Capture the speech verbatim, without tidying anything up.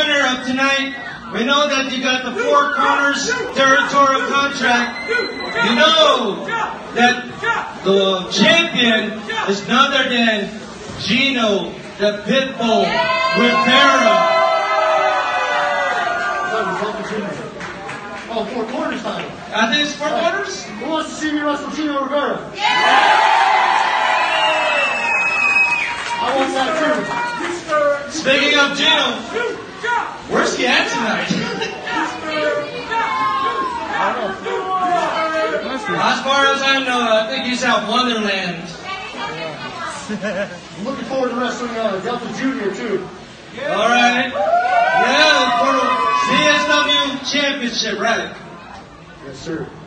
winner of tonight. We know that you got the Four Corners territorial contract. You know that the champion is none other than Gino, the Pitbull Rivera. Oh, Four Corners title. I think it's Four Corners? Who wants to see me wrestle Gino Rivera? I want that too. Speaking of Gino, where's he at tonight? As far as I know, I think he's at Wonderland. I'm looking forward to wrestling uh, Delta Junior too. All right. Yeah, for the C S W Championship, right? Yes, sir.